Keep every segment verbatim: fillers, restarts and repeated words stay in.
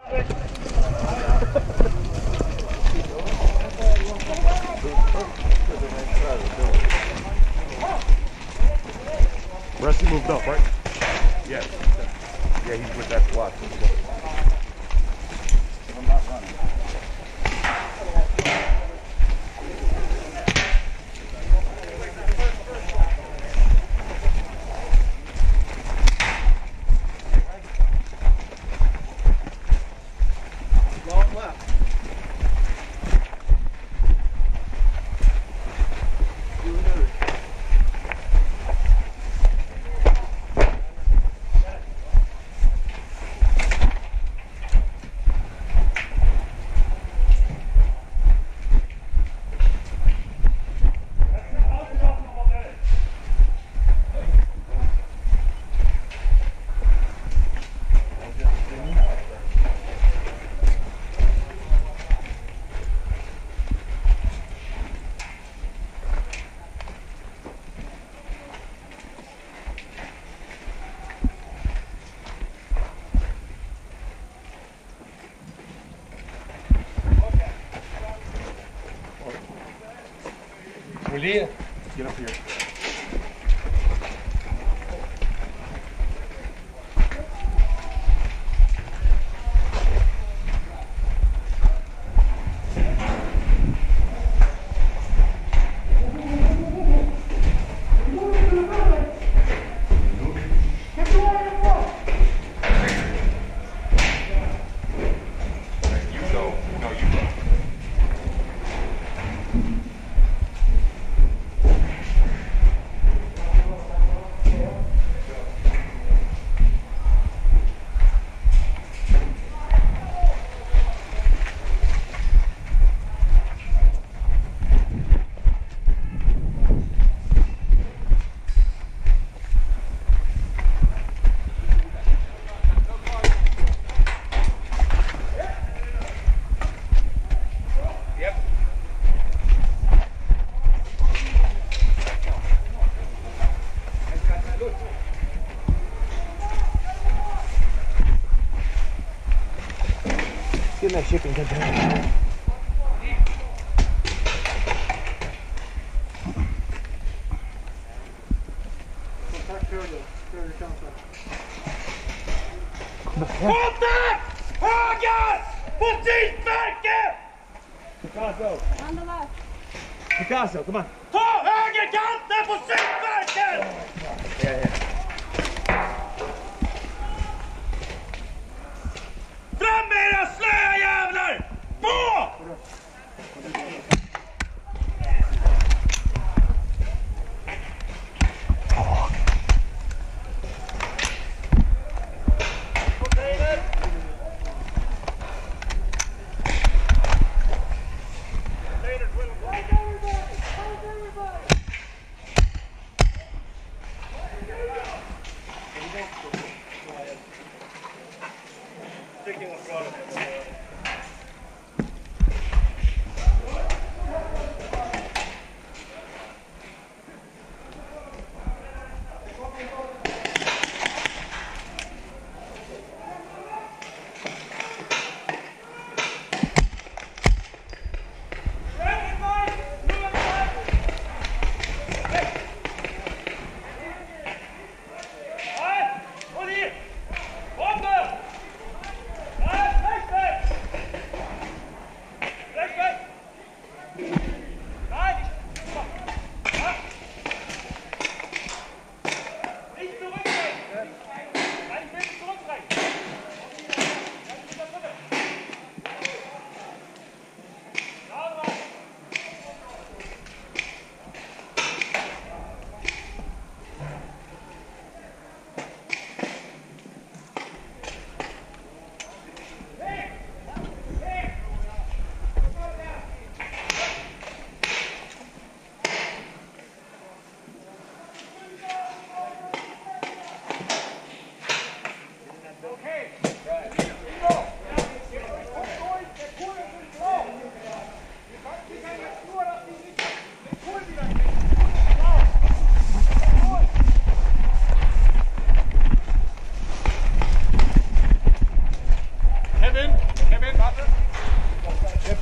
Rusty moved up, right? Yeah. Yeah, he's with that squad. I'm not running. Long left. Julia, get up here. Get in that shipping container. Hold back! Hagen! Polisverket! Picasso. On the left. Picasso, come on. Ta högerkanten på Sydverket! Yeah, yeah. Fram med era slöa jävlar! På!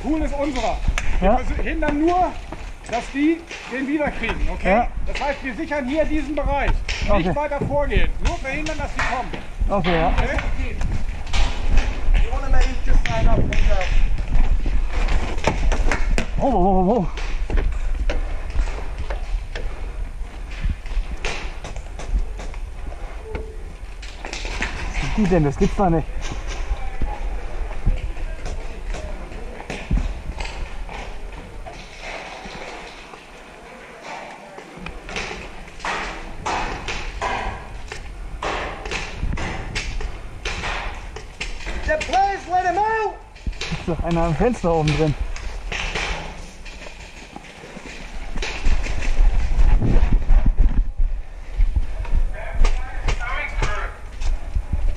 Pool ist unserer. Ja. Wir hindern nur, dass die den wiederkriegen, okay? Ja. Das heißt, wir sichern hier diesen Bereich. Okay. Nicht weiter vorgehen. Nur verhindern, dass die kommen. Okay, ja. Okay? You want to maybe just sign up and uh, Oh, oh, oh, oh. Was sind die denn? Das gibt's doch nicht. the players let him out! Ist doch einer am Fenster oben drin.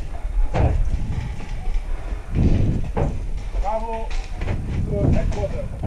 Bravo zur Headquarter.